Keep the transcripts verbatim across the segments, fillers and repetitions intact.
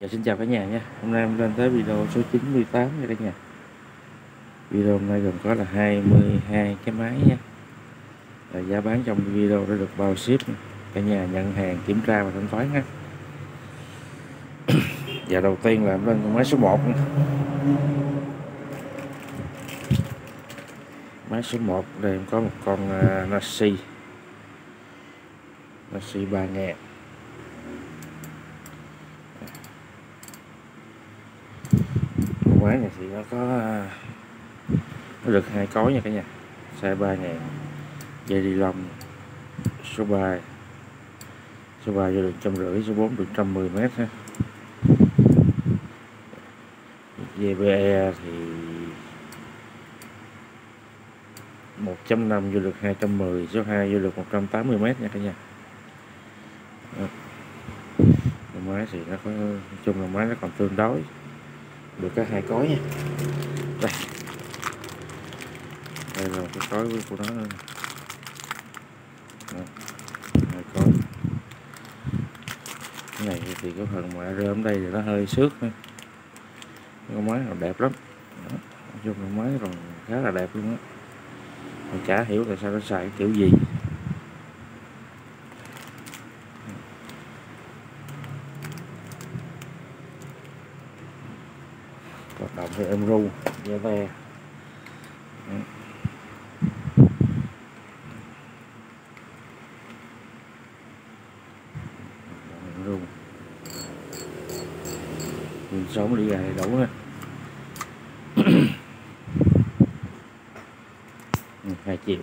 Xin chào cả nhà nha. Hôm nay em lên tới video số chín mươi tám nha cả nhà. Video hôm nay gồm có là hai mươi hai cái máy nha. Và giá bán trong video đã được bao ship. Cả nhà nhận hàng, kiểm tra và thanh toán ha. Và đầu tiên là em lên con máy số một. Máy số một đây em có một con uh, Nasi Nasi ba ngàn. Máy này thì nó có nó được hai cối nha cả nhà, size ba ngàn, dây đi lông, số ba số ba vô được trăm rưỡi, số bốn được trăm mười mét ha. giê bê e thì một chấm năm vô được hai trăm mười, số hai vô được một trăm tám mươi mét nha cả nhà. Máy thì nó có, nói chung là máy nó còn tương đối được cái hai cối nha. Đây, đây là cái cối của nó, hai cối. Cái này thì cái phần mà rơm đây thì nó hơi xước thôi. Con máy còn đẹp lắm. Đó. Nói chung là máy còn khá là đẹp luôn á. Mình chả hiểu tại sao nó xài kiểu gì. Hoạt động thì em ru da ve. Ru sống đi gà đầy đủ ha. Hai triệu.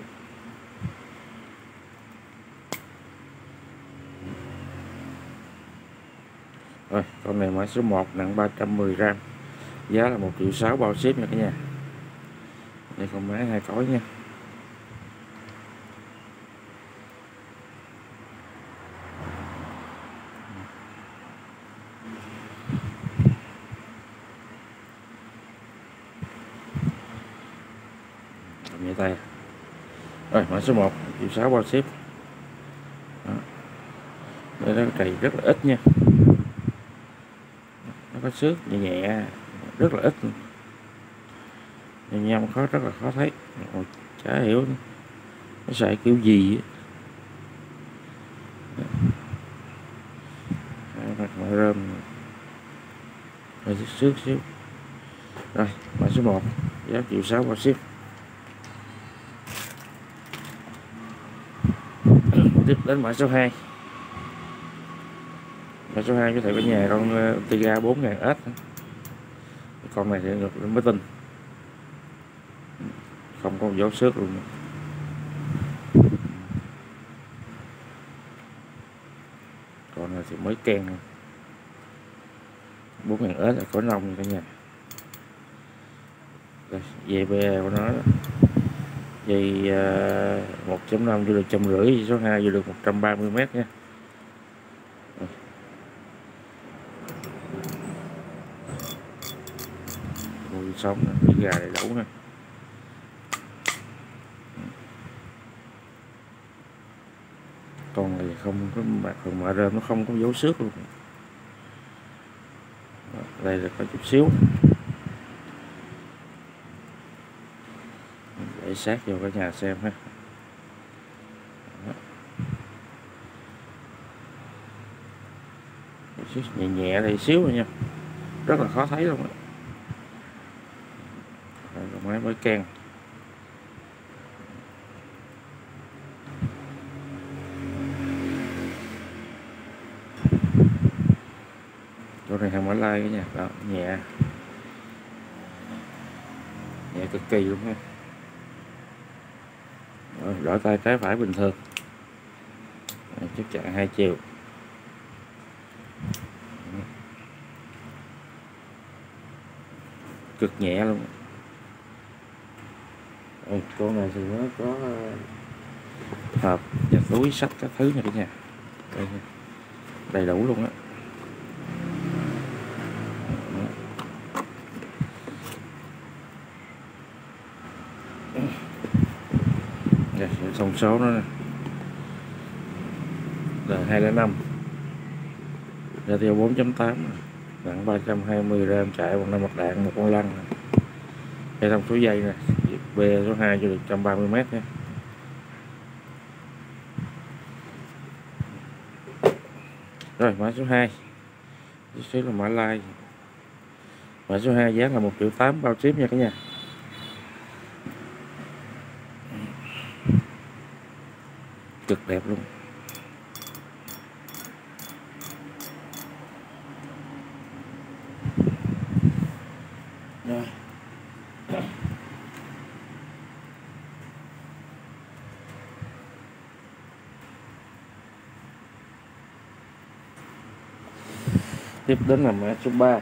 Rồi con này máy số một nặng ba trăm mười gram, giá là một triệu sáu bao ship nha cả nhà. Đây con máy hai cối nha. Nhẹ tay. Rồi mã số một triệu sáu bao ship. Đó. Đây nó trầy rất là ít nha, nó có xước nhẹ nhẹ rất là ít, nhăm khó rất là khó thấy. Ồ, chả hiểu nó xài kiểu gì. Mặt rơm hơi xước xíu. Rồi mã số một giá triệu sáu bao ship. Tiếp đến mã số hai. Mã số hai có thể ở nhà con Tiga bốn ngàn S. Con này thì ngược lên mới tinh, không có dấu xước luôn. Con này thì mới ken bốn ngàn S là có nông cả nhà. Đây, giê bê e của nó đó. Dây uh, một chấm năm vô được trăm rưỡi, số hai vô được một trăm ba mươi mét nha. Nuôi sống bị gà đầy đủ nè. Con này không có mặt phần mạ rơm, nó không có dấu xước luôn. Đây là có chút xíu. Để sát vô cả nhà xem ha. Nhẹ nhẹ đây xíu rồi nha, rất là khó thấy luôn á. Máy mới ken. Chỗ này hàng Mã Lai cả nhà. Đó, nhẹ nhẹ cực kỳ luôn ha. Đổi tay trái phải bình thường. Chắc chắn hai chiều. Cực nhẹ luôn. Ôi, con này thì nó có hộp và túi sách các thứ nha cả nhà. Đây, đầy đủ luôn á. Thông số nó là hai không năm, ra theo bốn chấm tám. nặng ba trăm hai mươi gram, chạy bằng năm mặt đạn, một con lăn. Hệ thống số dây nè, B số hai cho được một trăm ba mươi mét nha. Rồi mã số hai, số là mã like. Mã số hai giá là một triệu tám bao ship nha cả nhà. Cực đẹp luôn. Rồi. Tiếp đến là mã số ba.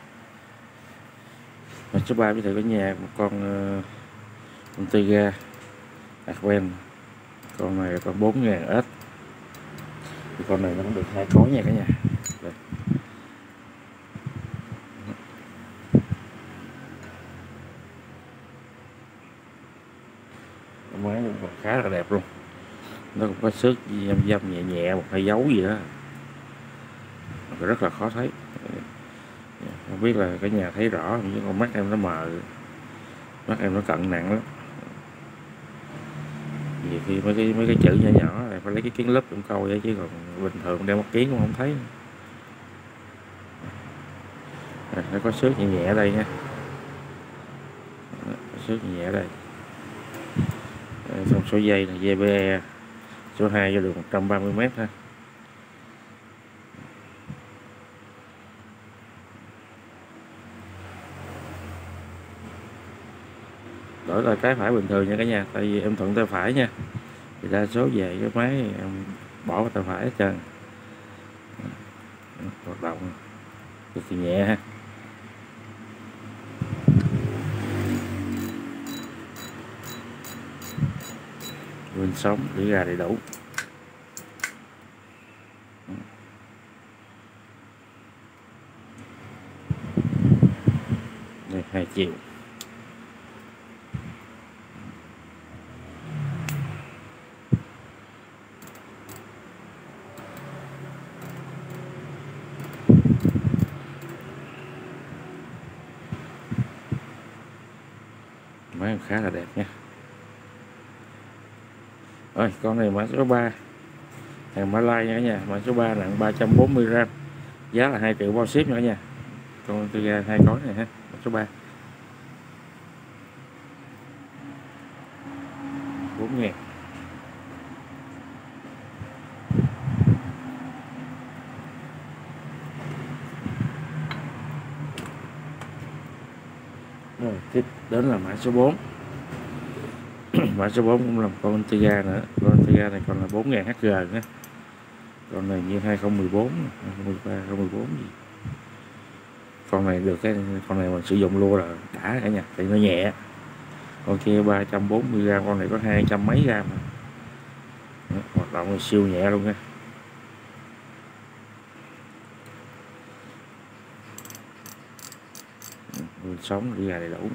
Mã số ba với thầy có nhà một con uh, con Tiga Advent. Con này con bốn ngàn ếch. Thì con này nó cũng được hai cối nha cả nhà. Đây. Máy cũng khá là đẹp luôn. Nó cũng có xước dăm dăm nhẹ nhẹ, một hai dấu gì đó, rất là khó thấy. Không biết là cả nhà thấy rõ, nhưng con mắt em nó mờ, mắt em nó cận nặng lắm. Nhiều khi mấy cái mấy cái chữ nhỏ nhỏ này phải lấy cái kiến lúp cũng coi vậy, chứ còn bình thường đeo mắt kiến cũng không thấy. À, nó có xước nhẹ nhẹ ở đây nha, có xước nhẹ nhẹ ở đây. Xong số dây là giê bê e số hai cho được một trăm ba mươi mét ha. Đổi là trái phải bình thường nha cả nhà, tại vì em thuận tay phải nha, thì đa số về cái máy em bỏ vào tay phải hết trơn. Hoạt động cực kỳ nhẹ ha. Nguyên sống để ra đầy đủ. Đây hai chiều. Máy khá là đẹp nha. Rồi con này mã số ba, hàng Malay nha cả nhà. Mã số ba nặng ba trăm bốn mươi gram, giá là hai triệu bao ship nha cả nhà. Con tôi ra hai cối này ha. Mã số ba bốn ngàn. Rồi tiếp đến là mã số bốn. Mã số bốn cũng là một con Tiga nữa. Con Tiga này còn là bốn ngàn hát giê nữa. Con này như hai không một bốn, hai không một ba, hai không một bốn gì. Con này được cái con này mình sử dụng luôn là đã cả nhà, thì nó nhẹ. Con kia ba trăm bốn mươi gram, con này có hai trăm mấy gram. Đó, hoạt động là siêu nhẹ luôn nha. Mình sống đi ra đầy đủ.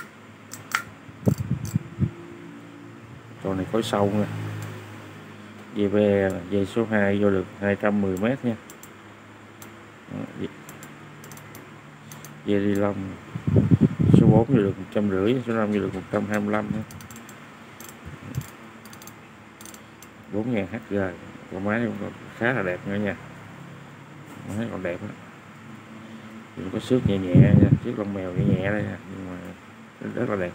Con này có sâu nha. giê bê e dây số hai vô được hai trăm mười mét nha. Dây đi lông số bốn vô được một trăm rưỡi, số năm vô được một trăm hai mươi lăm nữa. bốn ngàn hát giê. Con máy cũng khá là đẹp nữa nha. Máy còn đẹp đó. Cũng có xước nhẹ nhẹ nha, xước lông mèo nhẹ nhẹ đây nha, nhưng mà rất là đẹp.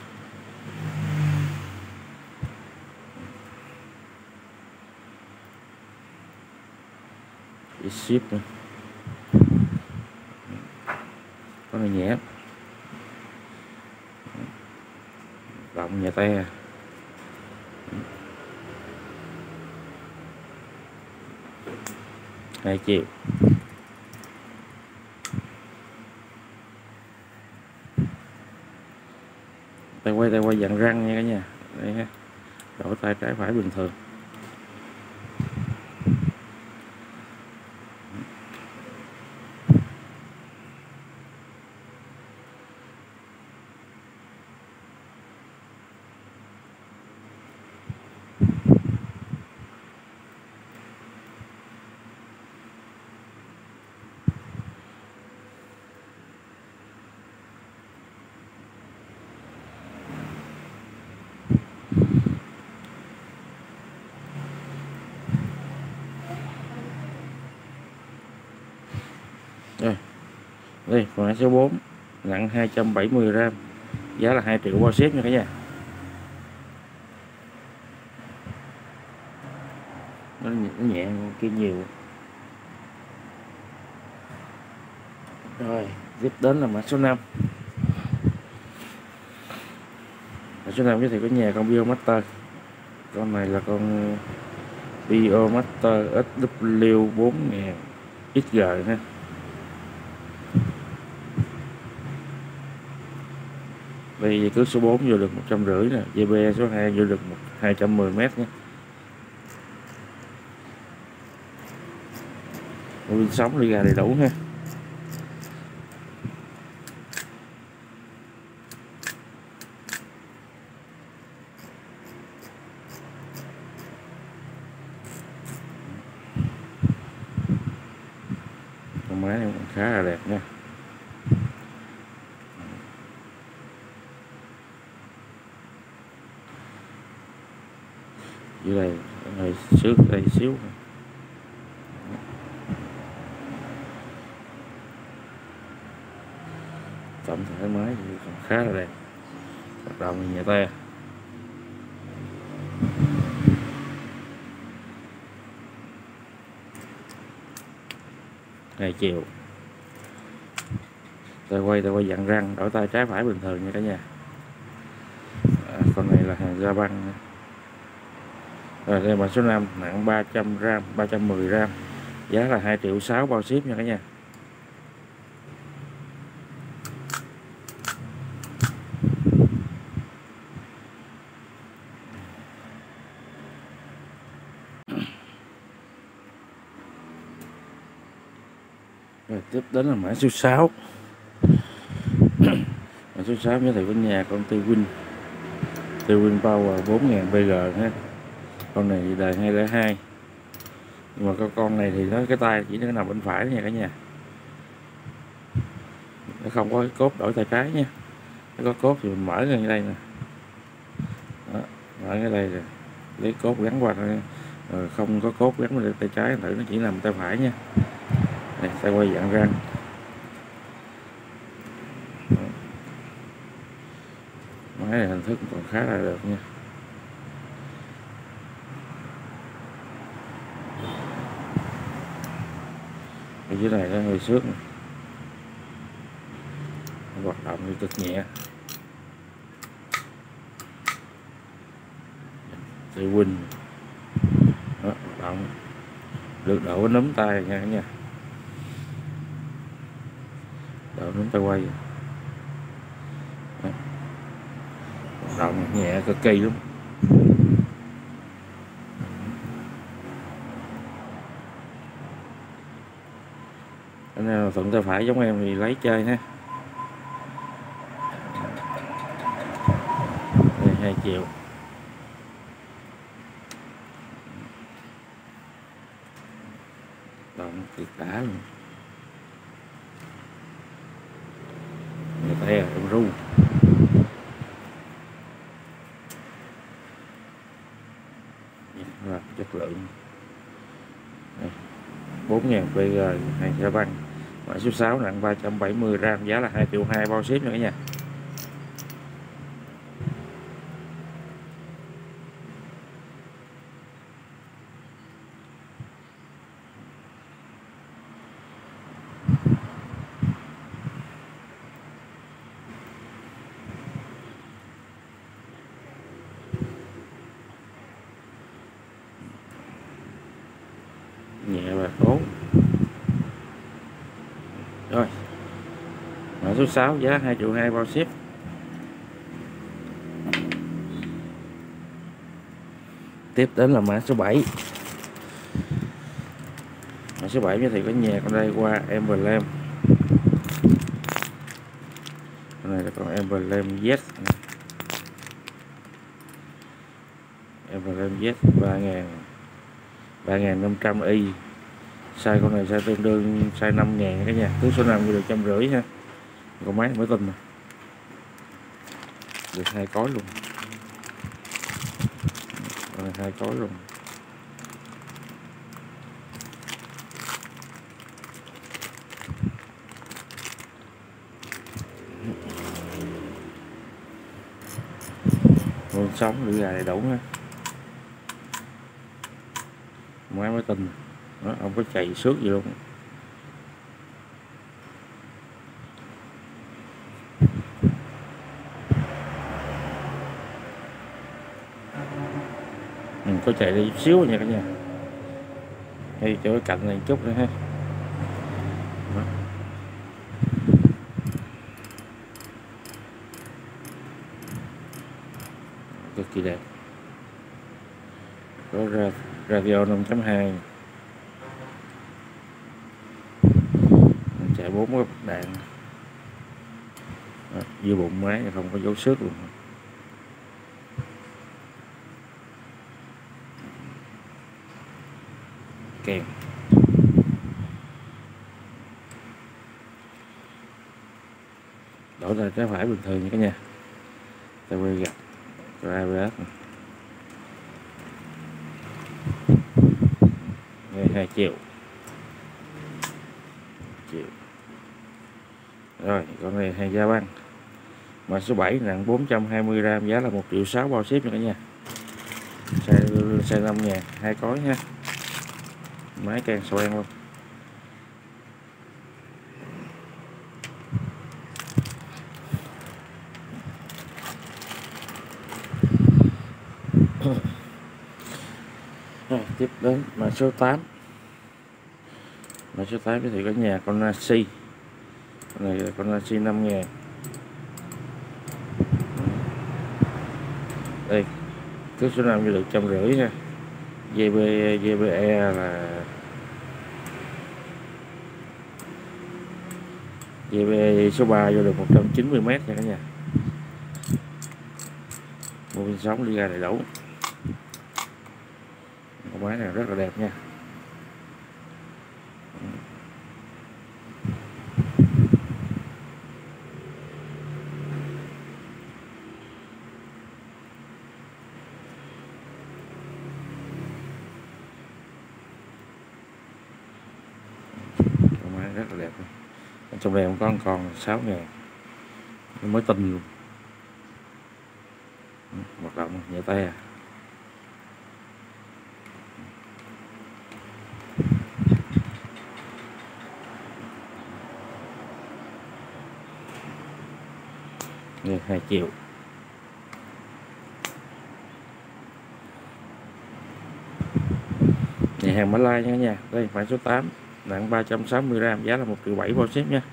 Để ship nữa. Con này nhẹ, động nhẹ tay à. Hai chiều. Tay quay tay quay dạng răng nha cả nhà. Đây ha. Đổi tay trái phải bình thường. Đây mã số bốn nặng hai trăm bảy mươi gram, giá là hai triệu bao ship nha cả nhà. Nó nhẹ kia nhiều. Rồi tiếp đến là mã số năm. Mã số năm giới thiệu có nhà con Biomaster. Con này là con Biomaster ét vê bốn nghìn ích giê ha. Đây dây cước số bốn vô được một trăm rưỡi nè, dây B số hai vô được hai trăm mười mét nhé. Pin sống đi ra đầy đủ ha. Con máy này khá là đẹp nha. Dưới đây hơi xước đây xíu. Tổng thể máy thì còn khá là đẹp, hoạt động nhẹ tay. Hai chiều tay quay tay quay dặn răng, đổi tay trái phải bình thường nha cả nhà. À, con này là hàng da băng. Rồi đây mã số năm nặng ba trăm gram, ba trăm mười gram, giá là hai triệu sáu bao ship nha cả nhà. Rồi tiếp đến là mã số sáu. Mã số sáu giới thiệu với nhà con T-Win T-Win Power bốn nghìn bê giê ha. Con này đời hai không hai, nhưng mà con con này thì nó cái tay chỉ nó nằm bên phải nha cả nhà, nó không có cái cốt đổi tay trái nha. Nó có cốt thì mình mở ngay đây nè. Đó, mở ngay đây rồi lấy cốt gắn qua thôi. Rồi không có cốt gắn vào tay trái thử, nó chỉ nằm tay phải nha. Đây, tay quay dạng răng. Máy này hình thức còn khá là được nha. Ở dưới này nó hơi xước, hoạt động thì cực nhẹ. T-Win đó, hoạt động được đổ nắm tay nha cả nhà, đổ nắm tay quay. Đó, hoạt động nhẹ cực kỳ luôn. Cái nào thuận tay phải giống em thì lấy chơi ha. Đây, hai triệu. Động cực đã luôn. Người ta em ru. Rồi, chất lượng bốn nghìn bê giê hàng da băng. Mã số sáu nặng ba trăm bảy mươi gram, giá là hai triệu hai bao ship nữa cả nhà. Nhẹ và tốt. Rồi mã số sáu giá hai triệu hai bao ship. Tiếp đến là mã số bảy. Mã số bảy thì có nhà con đây qua Emblem. Con này là con Emblem Z. Emblem Z ba nghìn ba nghìn năm trăm i. Size con này size tương đương size năm nghìn cả nhà. Túi số năm được trăm rưỡi ha. Con máy mới tinh nè, được hai cối luôn. Rồi, hai cối luôn. Con sống lưỡi gà đầy đủ ha. Máy mới tinh đó, không có chạy xước gì luôn. Ừ, có chạy đi chút xíu nha cả nhà, hay cho cái cạnh này chút nữa ha. Đó. Cực kỳ đẹp. Có ra radio năm chấm hai, chạy bốn cái đạn. Đó, dưới bụng máy không có dấu xước luôn. Kèm đổ ra trái phải bình thường nha cả nhà. Ta quay gặp cho a bê ét này hai triệu triệu. Rồi con này hàng da băng mã số bảy, nặng bốn trăm hai mươi gam, giá là một triệu sáu bao ship nha cả nhà. Size size năm ngàn, hai cối ha. Máy càng xoan luôn. Rồi, tiếp đến mã số tám. Mã số tám giới thiệu cả nhà con Nasi. Con này là con Nasi năm ngàn. Đây, cước số năm vô được trăm rưỡi nha. giê bê giê bê e là giê bê số ba vô được một trăm chín mươi mét nha cả nhà. Một viên sóng đi ra đầy đủ. Con máy này rất là đẹp nha. Con máy rất là đẹp. Trong đây con còn sáu ngàn, mới tinh luôn. Hoạt động nhẹ tay à. Đây, hai triệu. Nhà hàng Mã Lai nha nha. Đây mã số tám, nặng ba trăm sáu mươi gam, giá là một triệu bảy bao ship nha.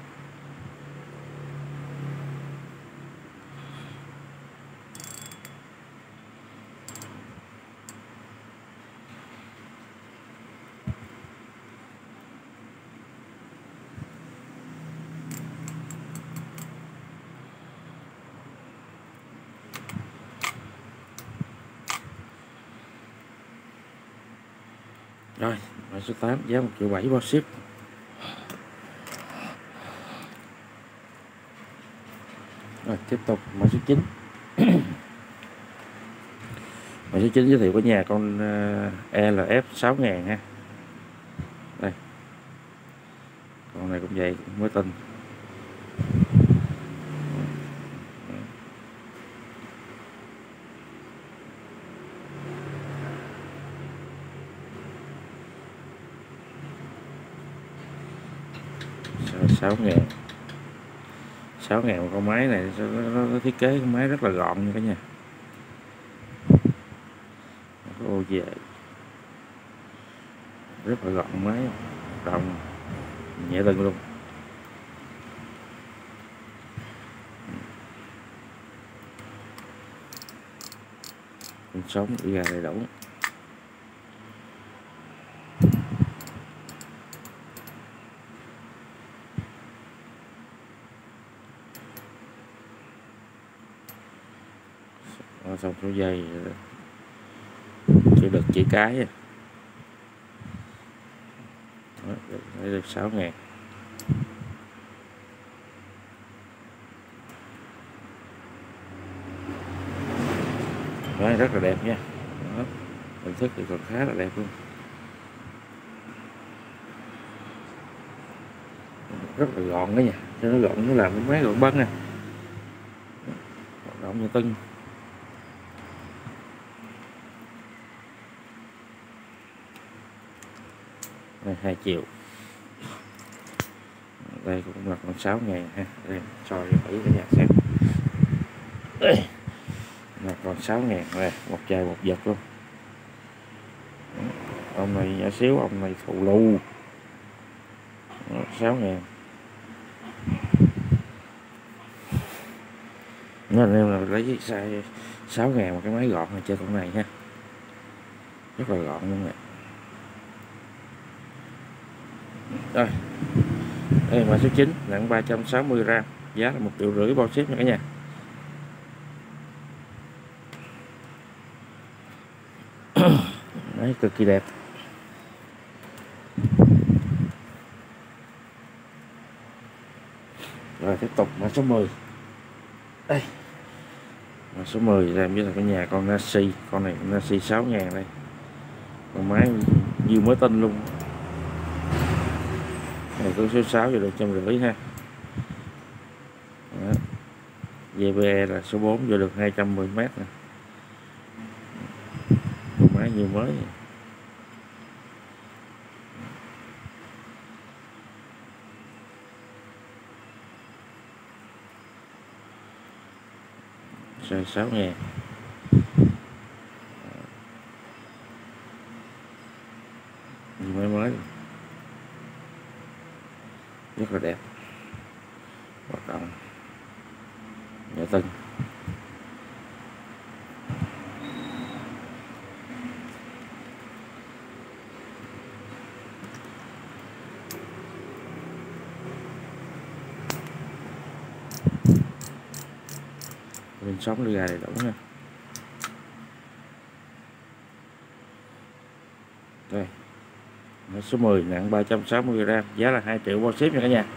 Rồi, mã số tám giá một triệu bảy bao ship. Rồi, tiếp tục mã số chín. Mã số chín giới thiệu của nhà con e lờ ép sáu ngàn ha. Đây. Con này cũng vậy, mới tinh. sáu ngàn. sáu ngàn một con máy này, nó, nó, nó thiết kế con máy rất là gọn nha cả nhà. Ô về rất là gọn máy, đồng nhẹ từng luôn. Con sống đi ra đầy đủ. Xong số dây chỉ được chỉ cái à. Đó, được, được sáu ngàn. Đó, rất là đẹp nha. Đó, hình thức thì còn khá là đẹp luôn. Rất là gọn đó nha, cho nó gọn, nó làm cái máy gọn băng nè. Gọn như tân. Đây, hai triệu. Đây cũng là con sáu ngàn ha. Đây cho kỹ cả nhà xem. Đây là con sáu ngàn đây, một chai một vật luôn. Ông này nhỏ xíu, ông này thù lù. sáu ngàn. Nên em là lấy size sáu ngàn một cái máy gọn này chơi con này ha. Rất là gọn luôn nè. Rồi. Đây mã số chín, nặng ba trăm sáu mươi gram, giá là một triệu rưỡi bao ship nha cả nhà. Đấy, cực kỳ đẹp. Rồi tiếp tục mã số mười. Đây. Mã số mười là biết là cái nhà con Nasi, con này Nasi sáu ngàn đây. Con máy như mới tinh luôn. Này có số sáu vô được trăm rưỡi ha. Đó. vê bê e là số bốn vô được hai trăm mười mét nè. Con máy như mới. Size sáu ngàn. Như mới mới. Rất là đẹp. Hoạt động nhà Tân. Mình sống đi gà đầy đủ nha. Đây. Số mười nặng ba trăm sáu mươi gram, giá là hai triệu bao ship nha cả nhà.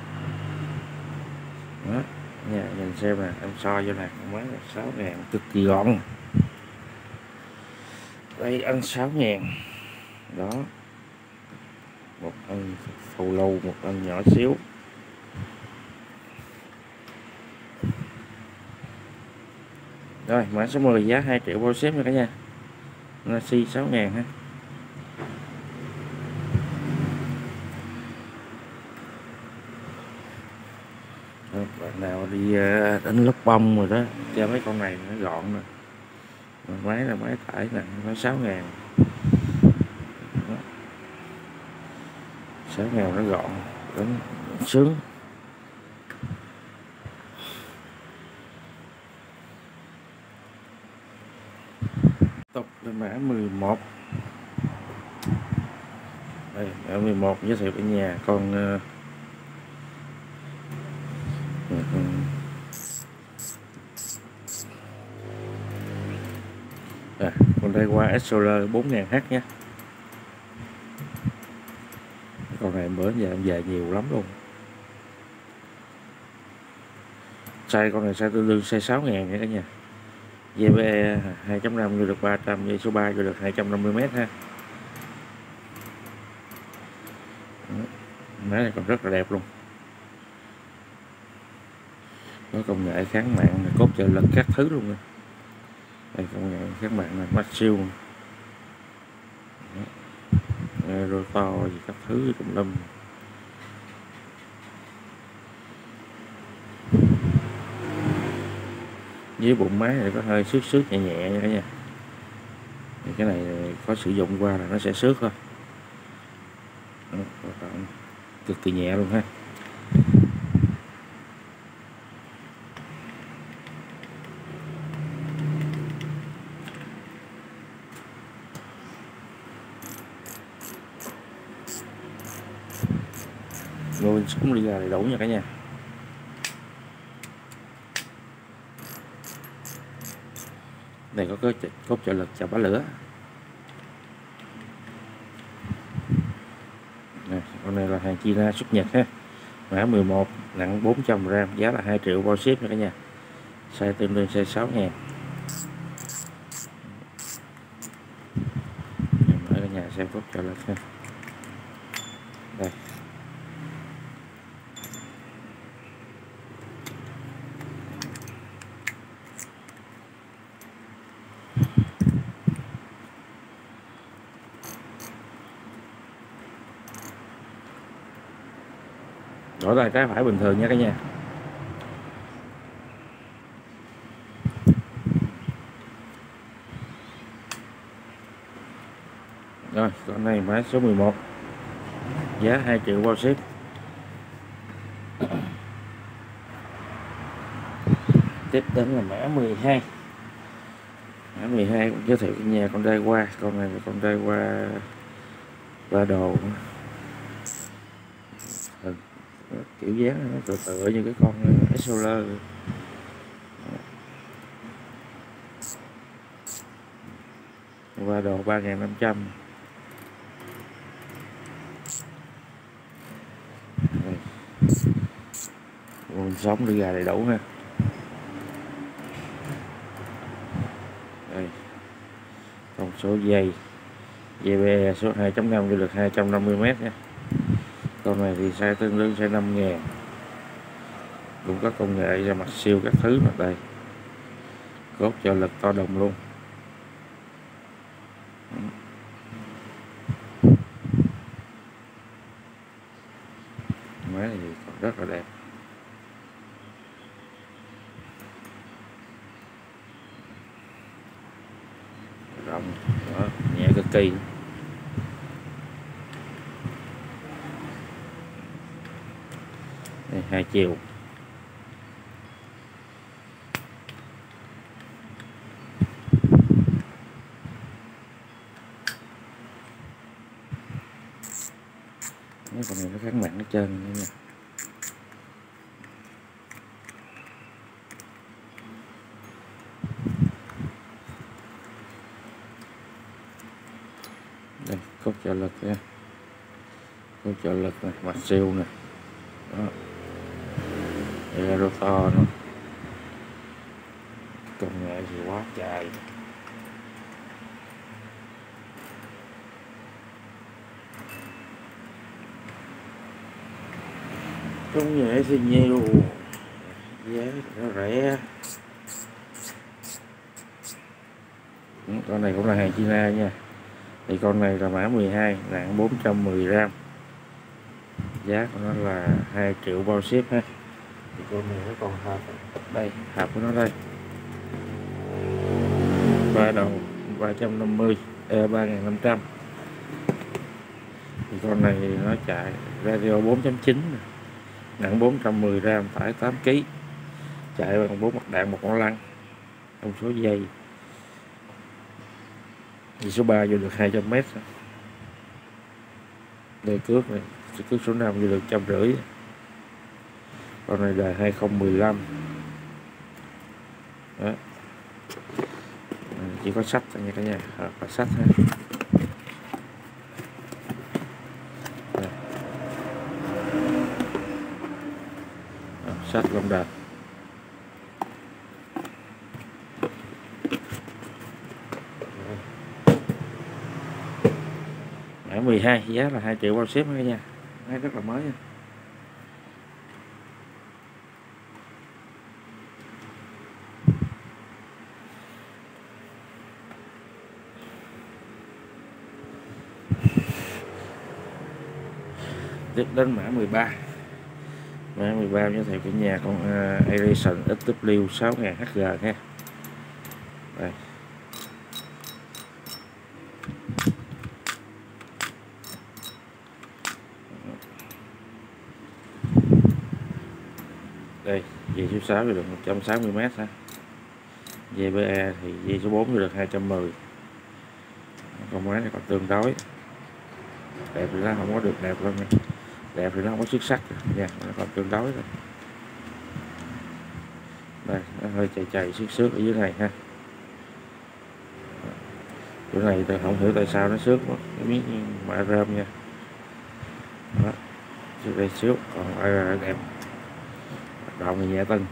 Đó. Nhà nhìn xem nè, em so vô nè, máy là sáu ngàn cực kỳ gọn. Đây ăn sáu ngàn. Đó. Một ăn phù lâu, một ăn nhỏ xíu. Rồi, mã số mười giá hai triệu bao ship nha cả nhà. Nasi sáu ngàn ha. Đó, bạn nào đi đánh lốc bông rồi đó, cho mấy con này nó gọn nè. Máy là máy tải nè, nó sáu ngàn. sáu ngàn nó gọn, đánh sướng. Tục là mã mười một. Đây, mã mười một giới thiệu ở nhà con uh, à, con đây qua Solar bốn ngàn H nhé. Con này mới giờ em về nhiều lắm luôn. Size con này size tương đương size sáu ngàn nha cả nhà. vê bê e hai chấm năm vô được ba trăm, dây số ba vô được hai trăm năm mươi mét ha. Máy này còn rất là đẹp luôn. Có công nghệ kháng mạng, cốt trợ lực các thứ luôn. Đây công nghệ kháng mạng là mắt siêu. Rồi to gì các thứ tùm lum. Với bụng máy này có hơi xước xước nhẹ nhẹ nha cả nhà. Cái này có sử dụng qua là nó sẽ xước thôi. Đó, cực kỳ nhẹ luôn ha. Ngồi sống đi ra đầy đủ nha cả nhà. Này có cái cốt trợ lực chào bá lửa. Này, con này là hàng China xuất Nhật ha. Mã mười một nặng bốn trăm gram, giá là hai triệu bao ship nha cả nhà. Size tương đương size sáu ngàn. Mở cả nhà xem cốt trợ lực ha. Đây. đổi tay trái phải bình thường nha cả nhà. Rồi con này máy số mười một, giá hai triệu bao ship. Tiếp đến là mã mười hai. Mã mười hai cũng giới thiệu cái nhà con đai qua, con này là con đai qua ba đồ, kiểu dáng nó tựa tựa như cái con Solar. Qua đồ ba nghìn năm trăm. Nguồn sống đi gà đầy đủ ha. Đây. Thông số dây dây bê số hai chấm năm cho được hai trăm năm mươi mét nha. Con này thì size tương đương size năm ngàn. Cũng có công nghệ ra mặt siêu các thứ mặt đây. Cốt cho lực to đồng luôn. Máy này còn rất là đẹp. Rộng, đó, nhẹ cực kỳ. Đây, hai chiều. Cái con này nó kháng mặn hết trơn nha. Đây, cốt trợ lực nha. Cốt trợ lực này, mặt siêu nè. Đó. Đây là rotor nữa. Công nghệ gì quá trời. Công nghệ thì nhiều, giá nó rẻ. Con này cũng là hàng China nha. Thì con này là mã mười hai, nặng bốn trăm mười gram. Giá của nó là hai triệu bao ship ha. Thì con này nó còn hộp đây, hộp của nó đây. Ba đầu ba trăm năm mươi, ba nghìn năm trăm. Thì con này nó chạy radio bốn chấm chín, nặng bốn trăm mười gram, tải tám ki lô gam, chạy bằng bốn mặt đạn một con lăn. Thông số dây thì số ba vô được hai trăm mét. Đây cước này, cước số năm vô được trăm rưỡi. Con này là hai không một lăm. Đó. Chỉ có sách thôi nha cả nhà, và sách ha. Sách lông đạp. Mã mười hai, giá là hai triệu bao ship cả nhà. Máy rất là mới nha. Tiếp đến mã mười ba. Mã mười ba giới thiệu cái nhà con uh, Ericsson ích vê sáu nghìn H G ha. Đây. Đây, dây số sáu thì được một trăm sáu mươi mét ha. Dây bê e thì dây số bốn thì được hai trăm mười. Con máy này còn tương đối. Đẹp thì nó không có được đẹp lắm nha. Đẹp thì nó không có xuất sắc nha, nó còn tương đối thôi. Đây, nó hơi chày chày xước xước ở dưới này ha. Chỗ này tôi không hiểu tại sao nó xước cái miếng mạ rơm nha. Đó, trước đây xước còn ai đẹp. Động thì nhẹ tân.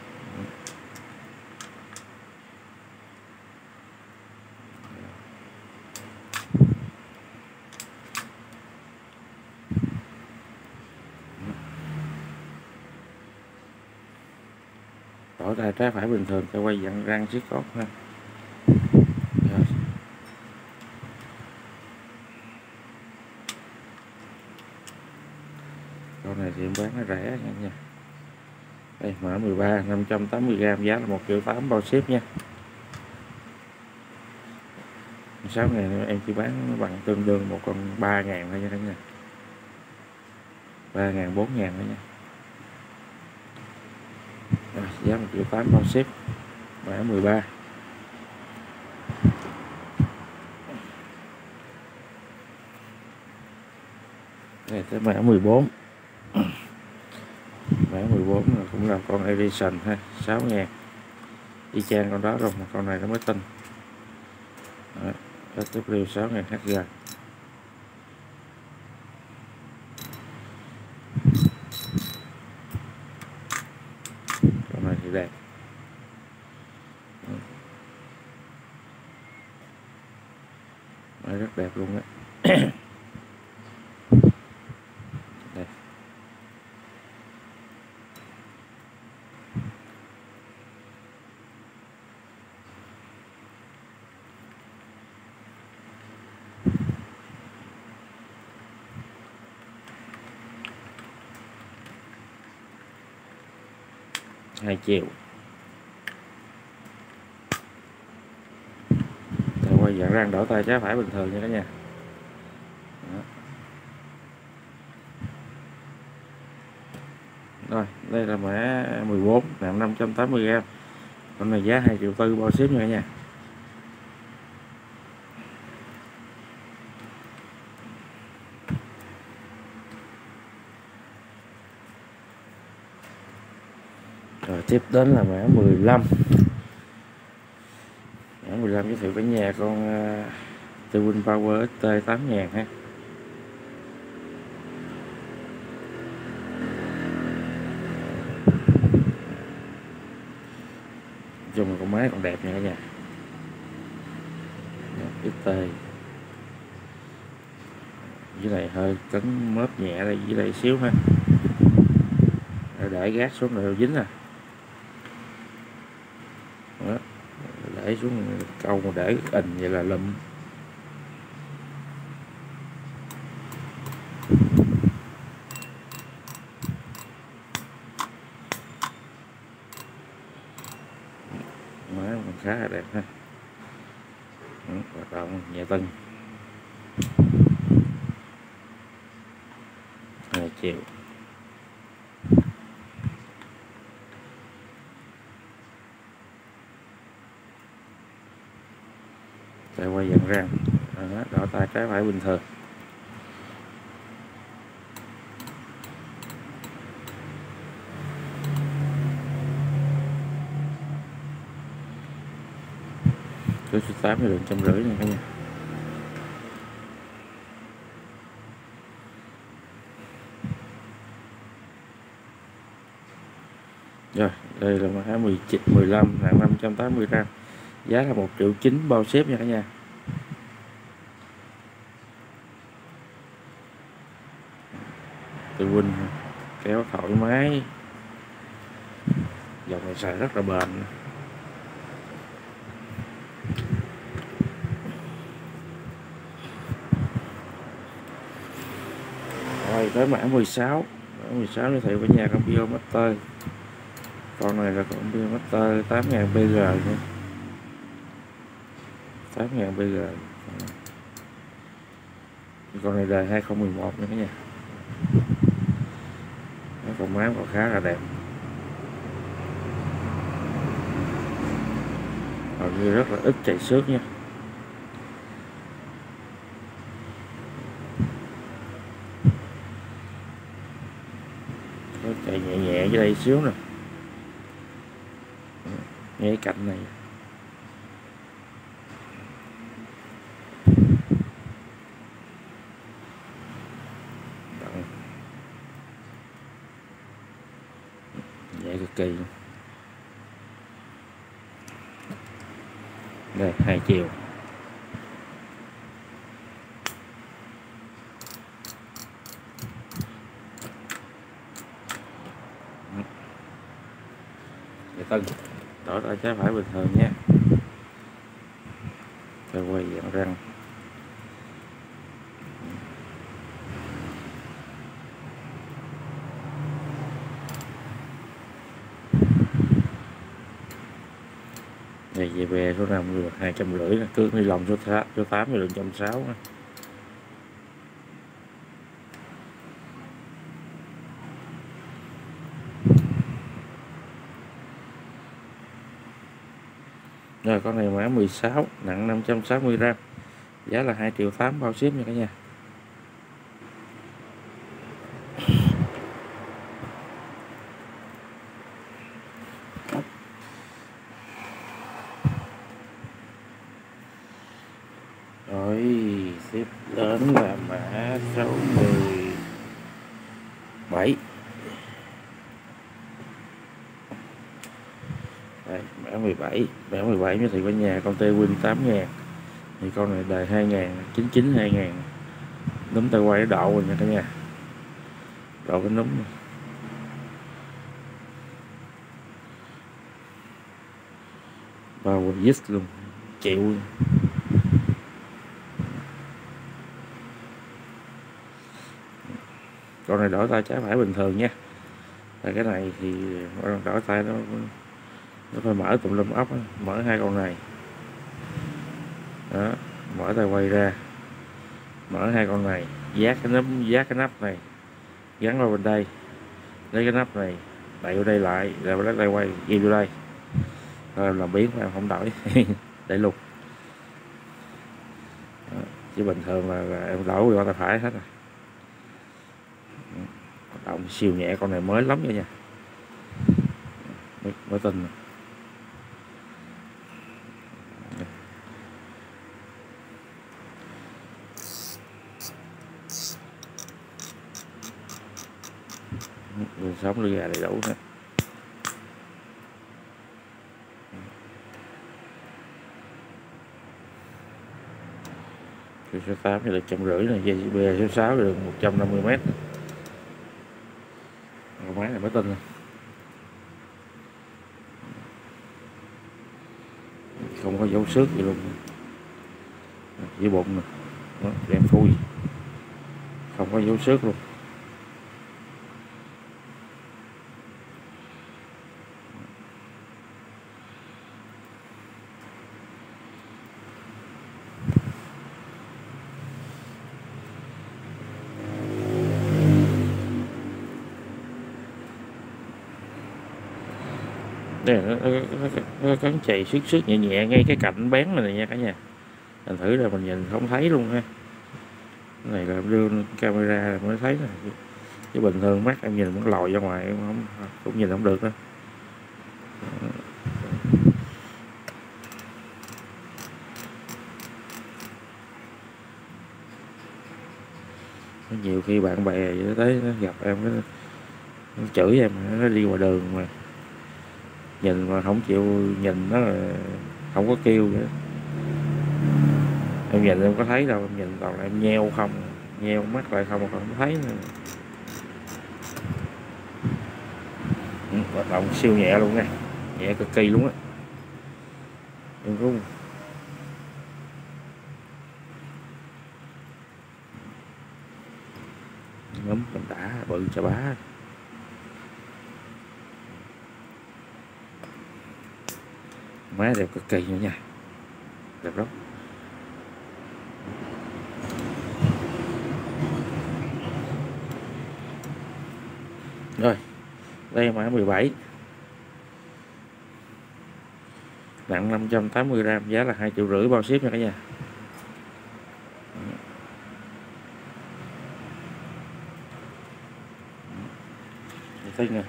Đổi tay trái phải bình thường cho quay dặn răng chiếc cốt ha. Rồi. Con này thì em bán nó rẻ nha nha. Đây mã mười ba năm trăm tám mươi gram, giá là một triệu tám bao ship nha. Sáu ngàn em chỉ bán bằng tương đương một con ba ngàn thôi nha cả nhà. Ba ngàn bốn ngàn thôi nha. Rồi, giá một triệu tám bao ship, mã mười ba. Đây tới mã mười bốn. Mã mười bốn là cũng là con Edison ha, sáu ngàn. Y chang con đó rồi mà con này nó mới tinh. ét vê sáu ngàn hát giê. Con này thì đẹp. Nó rất đẹp luôn á. Đây. Hai triệu. Đây, quay dạng răng đổ tay trái phải bình thường nha cả nhà. Đó. Rồi đây là mã mười bốn, nặng năm trăm tám mươi gram, con này giá hai triệu tư bao ship nha cả nhà. Rồi tiếp đến là mã mười lăm. Mã mười lăm giới thiệu cả nhà con uh, Twin Power ích tê tám ngàn ha. Dùng con máy còn đẹp nha cả nhà. ích tê dưới này hơi cấn mớp nhẹ đây, dưới đây xíu ha, để gác xuống rồi dính à. Đó. Để xuống câu mà để ình vậy là lụm. Máy còn khá là đẹp ha. Hoạt động nhẹ tân. Hai triệu. Đây quay dần răng, đỏ tay trái phải bình thường. Số tám mươi lượng trăm rưỡi nha cả nhà. Rồi đây là mã mười chín, mười lăm, nặng năm trăm tám mươi gram, giá là một triệu chín bao ship nha cả nhà. Từ Win kéo thoải mái, dòng này xài rất là bền. Rồi tới mã mười sáu. Mã mười sáu giới thiệu với nhà con Biomaster. Con này là con Biomaster tám ngàn bê giê nha. tám ngàn bê giê. Con này đời hai không một một nha cả nhà. Con máy còn khá là đẹp. Hầu như rất là ít chạy xước nha. Có chạy nhẹ nhẹ dưới đây xíu nè, ngay cạnh này. Nhẹ cực kỳ. Đây hai triệu. Để tân đổ tay trái phải bình thường nha. Tôi quay dạng răng. Xài về bè số năm được hai trăm rưỡi, cước ni lông số tám số tám thì được một trăm sáu mươi. Rồi con này mã mười sáu, nặng năm trăm sáu mươi gram, giá là hai triệu tám bao ship nha cả nhà. Rồi tiếp đến là mã số mười bảy. Đây, mã mười bảy, mã mười bảy thì cả nhà con tê Win tám ngàn. Thì con này đời hai ngàn, chín chín hai ngàn. Núm tay quay nó độ rồi nha cả nhà. Độ cái núm. Bao quần dít luôn, chịu. Con này đổi tay trái phải bình thường nha. Và cái này thì đổi tay nó nó phải mở tùm lum ốc, mở hai con này đó, mở tay quay ra, mở hai con này, vát cái nắp vát cái nắp này gắn vào bên đây, lấy cái nắp này đậy vào đây lại, rồi lấy tay quay ghi vô đây, rồi làm biến mà không đổi để lục. Đó, chứ bình thường là, là em đổi qua tay phải hết rồi. Hoạt động siêu nhẹ, con này mới lắm nha, mới, mới tin. Đường sống lưỡi gà đầy đủ nữa. Số tám thì được trăm rưỡi này, dây bê số sáu được một trăm năm mươi mét. Con máy này mới tin. Không có dấu xước gì luôn. Dưới bụng nè, nó đen thui, không có dấu xước luôn. Đây nó, nó, nó, nó cắn chày xước xước nhẹ nhẹ ngay cái cạnh bén này, này nha cả nhà. Mình thử ra mình nhìn không thấy luôn ha. Cái này là đưa camera mới thấy nè, chứ bình thường mắt em nhìn vẫn lòi ra ngoài, em không cũng nhìn không được đâu. Nhiều khi bạn bè vậy tới nó gặp em nó, nó chửi em, nó đi ngoài đường mà nhìn mà không chịu nhìn, nó là không có kêu nữa. Em nhìn em có thấy đâu, em nhìn toàn là em nheo không, nheo mắt lại không, không thấy nữa. Ừ, hoạt động siêu nhẹ luôn nha, nhẹ cực kỳ luôn á. Em cũng ngấm mình đã bự chà bá, má đẹp cực kỳ nữa nha, đẹp lắm. Rồi đây mã mười bảy, nặng năm trăm tám mươi gram, giá là hai triệu rưỡi bao ship nha cả nhà. Thấy nè,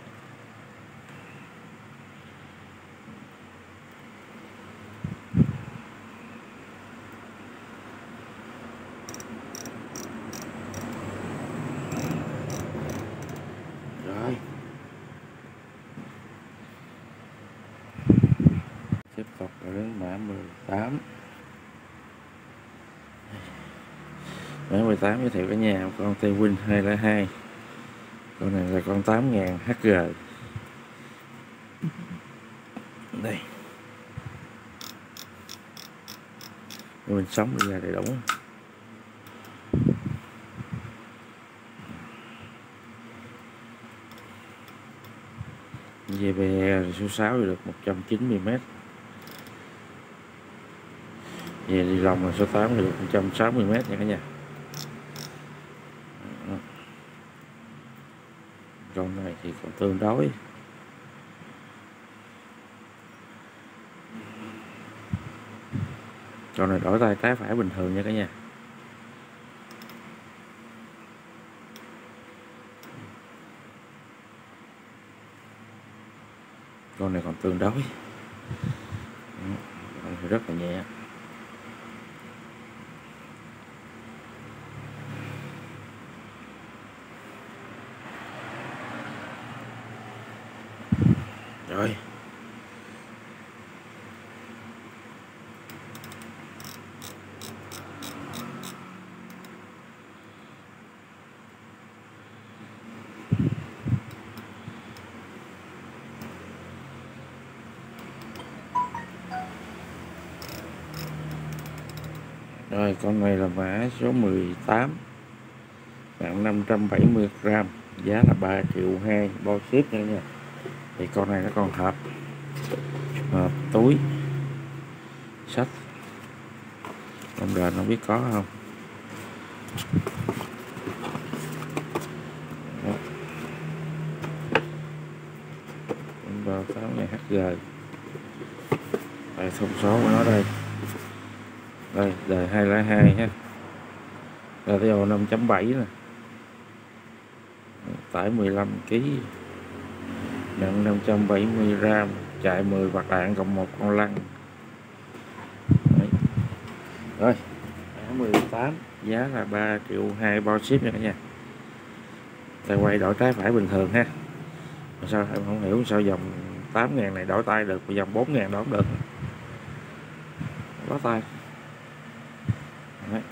rồi tiếp tục là đến mã mười tám. Mã mười tám giới thiệu cả nhà con tê Win hai không hai. Con này là con tám ngàn hát giê. Đây mình sống đi ra đầy đủ. giê bê số sáu được một trăm chín mươi mét. Về đi lông là số tám được một trăm sáu mươi mét nha cả nhà. Con này thì còn tương đối. Con này đổi tay trái phải bình thường nha cả nhà. Con này còn tương đối. Con này rất là nhẹ. Rồi. Rồi con này là mã số mười tám, nặng năm trăm bảy mươi gram, giá là ba triệu hai, bao ship nha nha. Thì con này nó còn hộp hộp túi sách, con đền không biết có không. Đó. Bao tám này hát giê. Đây thông số của nó đây. Đây đời hai không hai ha. Rồi theo năm chấm bảy nè. Tải mười lăm ki lô gam, nặng năm trăm bảy mươi gram, chạy mười bạc đạn cộng một con lăn. Đấy. Rồi, mười tám, giá là ba triệu hai, bao ship nha cả nhà. Tay quay đổi trái phải bình thường ha. Mà sao em không hiểu sao dòng tám ngàn này đổi tay được, mà dòng bốn ngàn đổi không được. Quá tay. Đấy.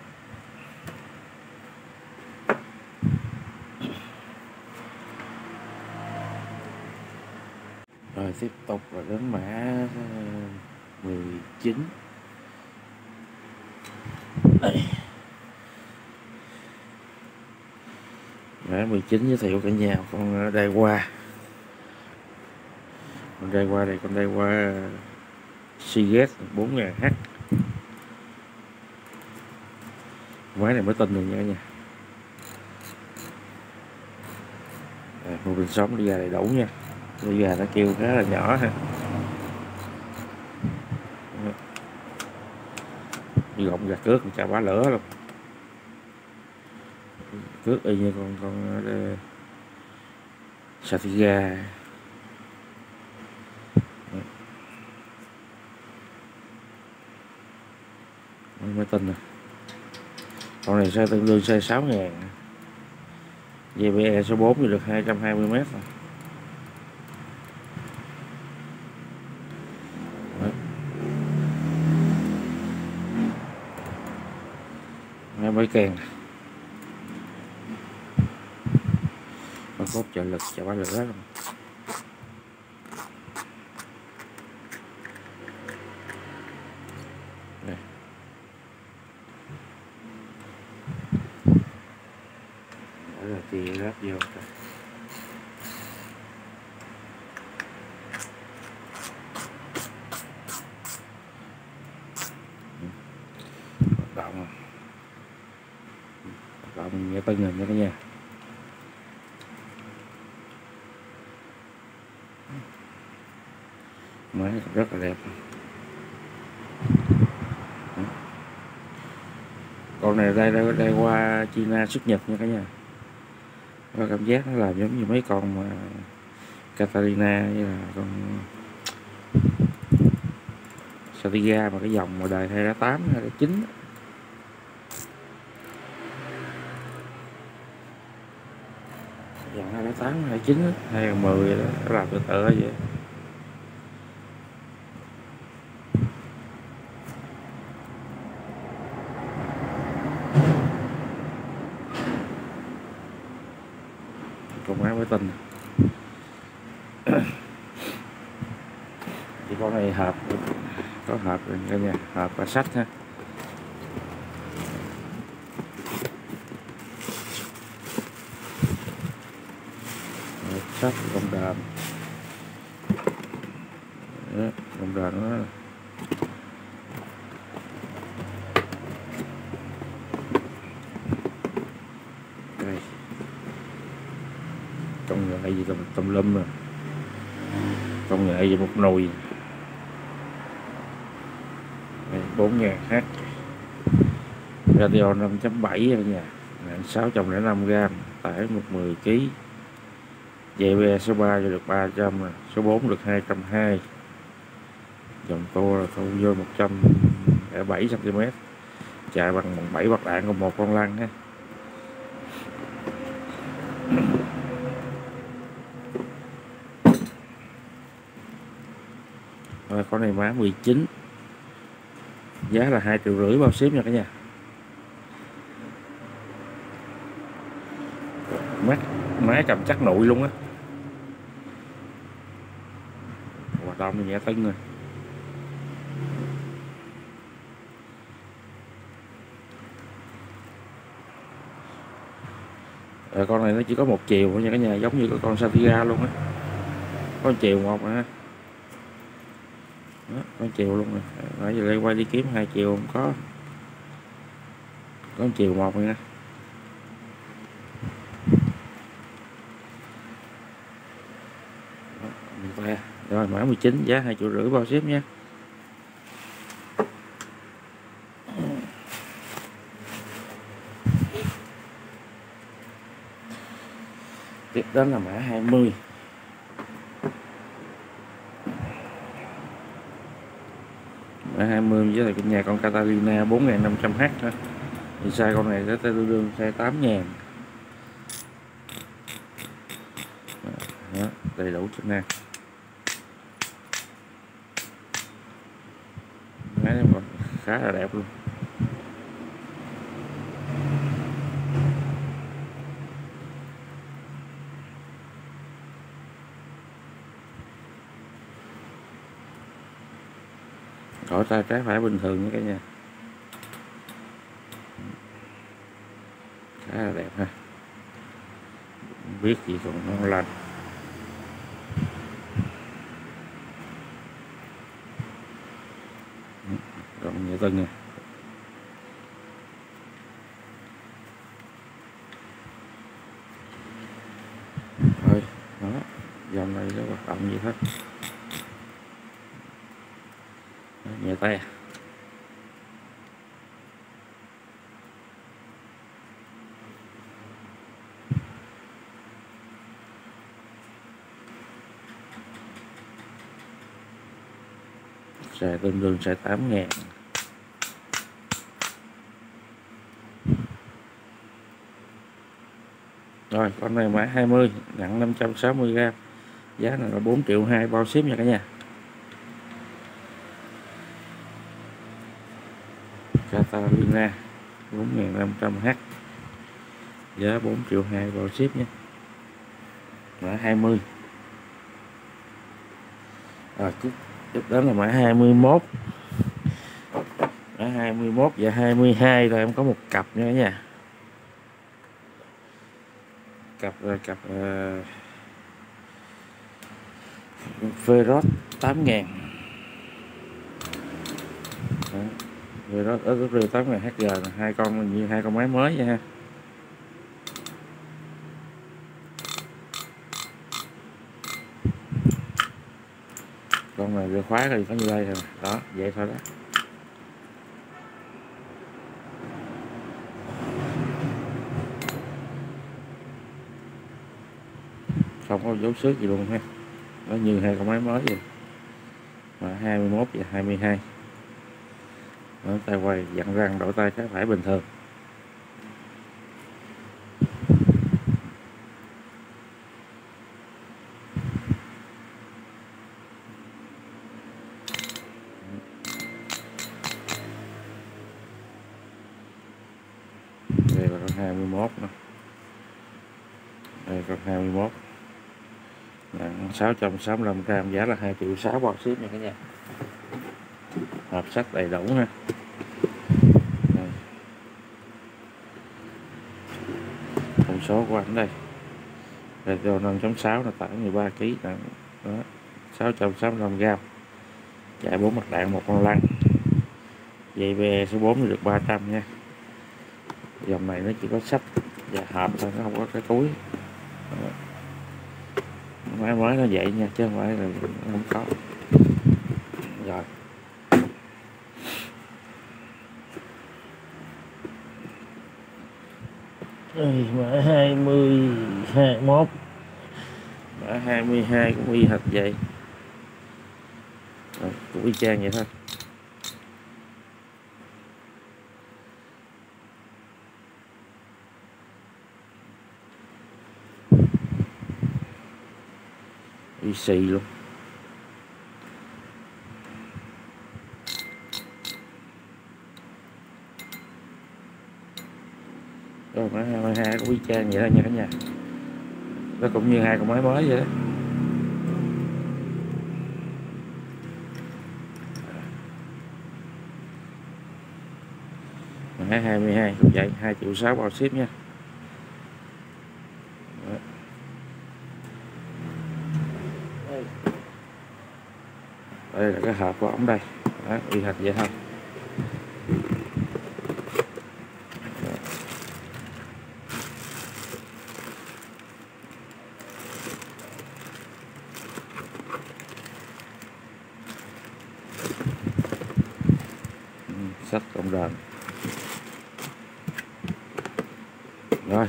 Rồi tiếp tục là đến mã mười chín. Đây. Mã mười chín giới thiệu cả nhà con đai qua. Con đai qua đây, con đai qua Seagate bốn ngàn H. Máy này mới tin được nha cả nhà. À, một bình sống đi ra đầy đủ nha. Đi ra nó kêu khá là nhỏ ha. Đi gọng gạt cước chà bá lửa luôn. Cước y như con con uh, Satiga. Mới tin nè. Con này xe tương đương xe sáu ngàn. giê bê e số bốn thì được hai trăm hai mươi mét rồi. Hai mấy kèn. Con cốt trợ lực chà bá lửa luôn. Đây. Đó là chì ráp vô. Động động nghe tân hình nha cả nhà. Máy rất là đẹp. Con này đây đây, đây qua China xuất Nhật nha cả nhà. Và cảm giác nó làm giống như mấy con mà Catalina như là con Satiga mà cái dòng mà đời hai không tám hai không chín. Dòng hai không tám hai không chín hai không một không nó làm từ từ vậy. Con máy mới tin. Thì con này hộp có hộp rồi cả nhà, hộp và sách ha. Sách con đờn. Con đờn nó công nghệ gì tùm, tùm lum rồi, công nghệ gì một nồi bốn ngàn H, radio năm chấm bảy nha, nặng sáu trăm lẻ năm gram, tải một mười ki lô gam, dây số ba cho được ba trăm, số bốn được hai trăm hai mươi, dòng tua là thu vô một trăm lẻ bảy xăng ti mét, chạy bằng bảy bạc đạn cùng một con lăn ha. Rồi, con này mã mười chín, giá là hai triệu rưỡi bao ship nha cả nhà. Mắt máy cầm chắc nội luôn á, hoạt động nhẹ tưng rồi. Rồi, con này nó chỉ có một chiều thôi nha cả nhà, giống như con Satiga luôn á, có một chiều một ha. Đó, có chiều luôn rồi. Nãy giờ đây quay đi kiếm hai chiều không có, có một chiều một nha. Rồi mã mười chín, giá hai triệu rưỡi bao ship nha. Tiếp đến là mã hai mươi. Mã hai mươi với lại cái nhà con Catalina bốn nghìn năm trăm H thôi. Thì size con này sẽ tương đương size tám nghìn. Đó, đầy đủ chức năng. Máy nó khá là đẹp luôn. Cổ tay trái phải bình thường nha cả nhà, khá là đẹp ha, biết gì còn ngon lành. Còn nhẹ tưng nha. Thôi đó, dòng này nó hoạt động gì hết, nhẹ tay. Xài tương đương xài tám ngàn. Rồi con này mã hai mươi, nặng năm trăm sáu mươi gram, giá này là bốn triệu hai bao ship nha cả nhà. Catalina bốn nghìn năm trăm H, giá bốn triệu hai bao ship nhé. Mã hai mươi. Rồi tiếp đến là mã hai mươi mốt. Mã hai mươi mốt và hai mươi hai là em có một cặp nữa nha. Cặp cặp uh, Ferrot tám nghìn. Ferrot F tám nghìn H G, hai con như hai con máy mới vậy ha. Con này vừa khóa thì có như đây rồi đó, vậy thôi đó. Không có dấu xước gì luôn ha, nó như hai con máy mới vậy. Mà hai mươi mốt và hai mươi hai, đó, tay quay dặn răng đổi tay trái phải bình thường. Đây là con hai mươi mốt nữa. Đây con hai mươi mốt, nặng sáu trăm sáu mươi lăm gram, giá là hai triệu sáu bao ship nha cả nhà. Hộp sách đầy đủ ha. Đây, thông số của anh đây. Radio năm chấm sáu là tải mười ba ki lô gam, đó, sáu trăm sáu mươi lăm gram, chạy bốn mặt đạn một con lăn, dây bê số bốn được ba trăm nha. Dòng này nó chỉ có sách và hộp thôi, nó không có cái túi. Đó. máy mới nó vậy nha, chứ không phải là không có. Rồi đây mã hai mươi hai mốt, mã hai mươi hai cũng y hệt vậy. Rồi, cũng y chang vậy thôi. Y xì luôn. Rồi mã hai mươi hai cũng y chang vậy đó nha cả nhà. Nó cũng như hai con máy mới vậy đó. Mã hai mươi hai cũng vậy, hai triệu sáu bao ship nha. Đây là cái hộp của ống đây. Đó, y hệt vậy thôi. Sắt cộng đền. Rồi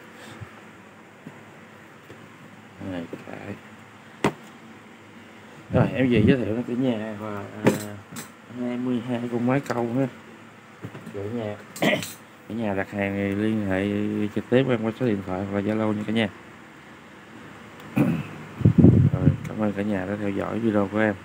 này cái rồi em về giới thiệu nó cả nhà và à, hai mươi hai con máy câu ha. Cả nhà cả nhà đặt hàng thì liên hệ trực tiếp em qua số điện thoại hoặc là Zalo nha cả nhà. Rồi cảm ơn cả nhà đã theo dõi video của em.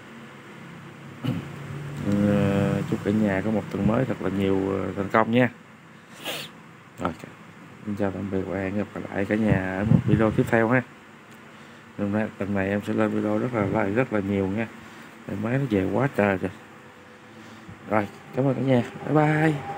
Chúc cả nhà có một tuần mới thật là nhiều thành công nha. Rồi xin chào tạm biệt và hẹn gặp lại cả nhà ở một video tiếp theo ha. Lần này, lần này em sẽ lên video rất là rất là nhiều nha. Máy nó về quá trời rồi. Rồi cảm ơn cả nhà, bye bye.